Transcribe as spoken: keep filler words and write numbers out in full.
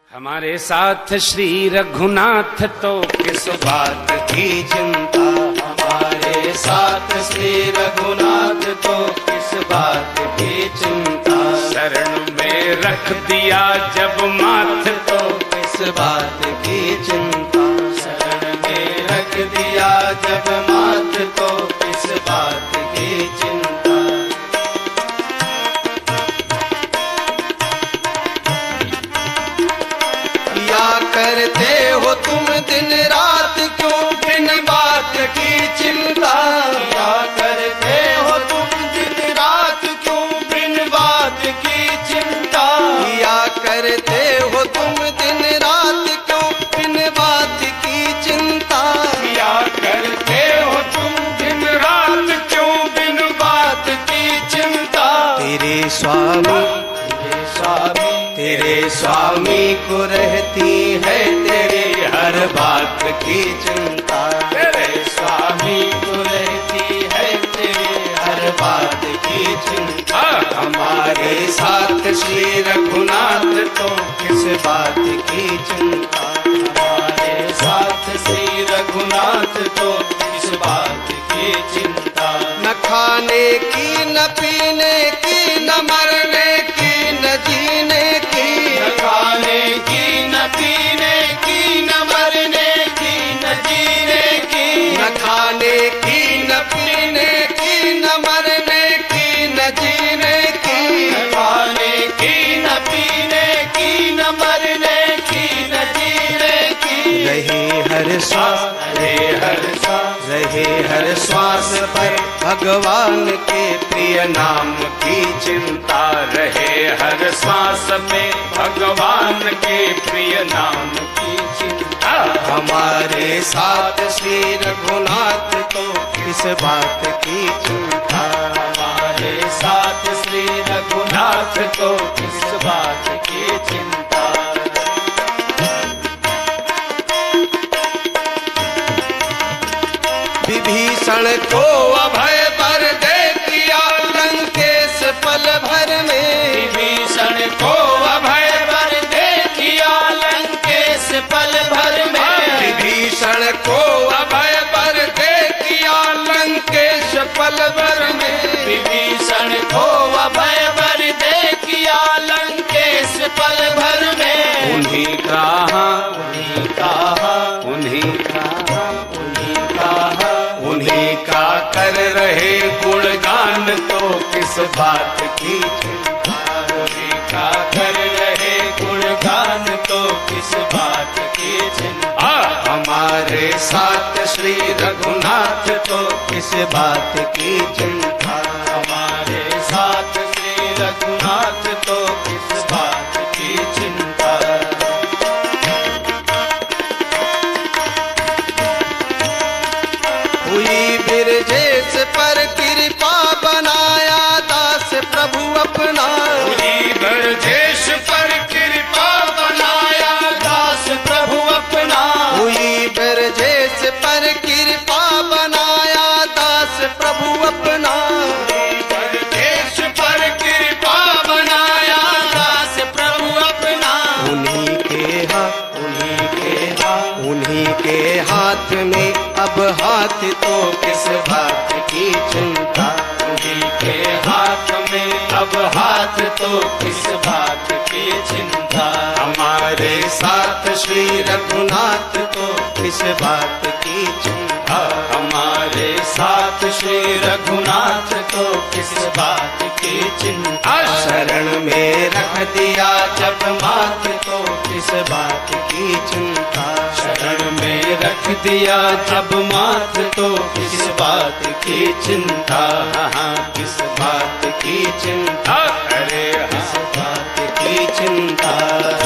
हमारे साथ श्री रघुनाथ तो किस बात की चिंता। हमारे साथ श्री रघुनाथ तो किस बात की चिंता। शरण में रख दिया जब माथ तो किस बात की चिंता। शरण में रख दिया जब माथ तो किस बात की चिंता। करते हो तुम दिन रात क्यों बिन बात की चिंता। क्या करते हो तुम दिन रात क्यों बिन बात की चिंता। क्या करते हो तुम दिन रात क्यों बिन बात की चिंता। क्या करते हो तुम दिन रात क्यों बिन बात की चिंता। तेरे स्वामी तेरे स्वामी तेरे स्वामी को रहती है तेरी हर बात की चिंता। तेरे स्वामी को रहती है तेरी हर बात की चिंता। हमारे साथ श्री रघुनाथ तो किस बात की चिंता। हमारे साथ श्री रघुनाथ तो किस बात की चिंता। न खाने की न पीने की न मरने की न जीने की। न खाने की न पीने की न मरने की न जीने की। न खाने की न पीने की न मरने की न जीने की। न खाने की न पीने की न मरने की न जीने की। रहे हर श्वास रहे हर श्वास रहे हर श्वास पर भगवान के प्रिय नाम की चिंता। रहे हर श्वास में भगवान के प्रिय नाम की चिंता। हमारे साथ श्री रघुनाथ तो किस बात की चिंता। हमारे साथ श्री रघुनाथ तो किस बात की चिंता। विभीषण को अभय वर दे दिया लंकेश पल भर में। विभीषण को अभय वर दे दिया लंकेश पल भर में। विभीषण को अभय वर दे दिया लंकेश पल भर में। विभीषण को अभय वर दे दिया लंकेश पल भर में। उन्हीं कहा उन्हीं कहा उन्हीं कहा उन्हीं कहा उन्हीं का कर रहे गुणगान तो किस बात की चिंता। उन्हीं का कर रहे गुणगान तो किस बात की चिंता। हमारे साथ श्री रघुनाथ तो किस बात की चिंता। हमारे साथ श्री रघुनाथ तो किस बात की चिंता। हुई बिरजेश पर कृपा बनाया दास प्रभु अपना। हुई बिरजेश पर कृपा बनाया दास प्रभु अपना। हुई बिरजेश पर कृपा बनाया दास प्रभु अपना। बिरजेश पर कृपा बनाया दास प्रभु अपना। उन्हीं के हाथ उन्हीं के हाथ उन्हीं के हाथ में अब हाथ तो किस बात की चिंता। उन्हीं के हाथ में अब हाथ तो किस बात की चिंता। हमारे साथ श्री रघुनाथ तो किस बात की चिंता। हमारे साथ श्री रघुनाथ तो किस बात की चिंता। शरण में रख दिया जब माथ तो किस बात की चिंता। शरण में रख दिया जब माथ तो किस बात की चिंता। किस बात की चिंता। अरे किस बात की चिंता।